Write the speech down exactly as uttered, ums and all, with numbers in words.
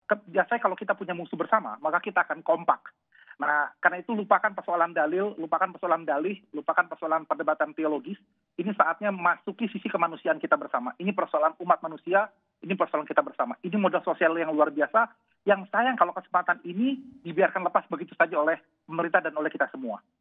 ke- biasanya kalau kita punya musuh bersama, maka kita akan kompak. Nah, karena itu lupakan persoalan dalil, lupakan persoalan dalih, lupakan persoalan perdebatan teologis. Ini saatnya masuki sisi kemanusiaan kita bersama. Ini persoalan umat manusia, ini persoalan kita bersama. Ini modal sosial yang luar biasa, yang sayang kalau kesempatan ini dibiarkan lepas begitu saja oleh pemerintah dan oleh kita semua.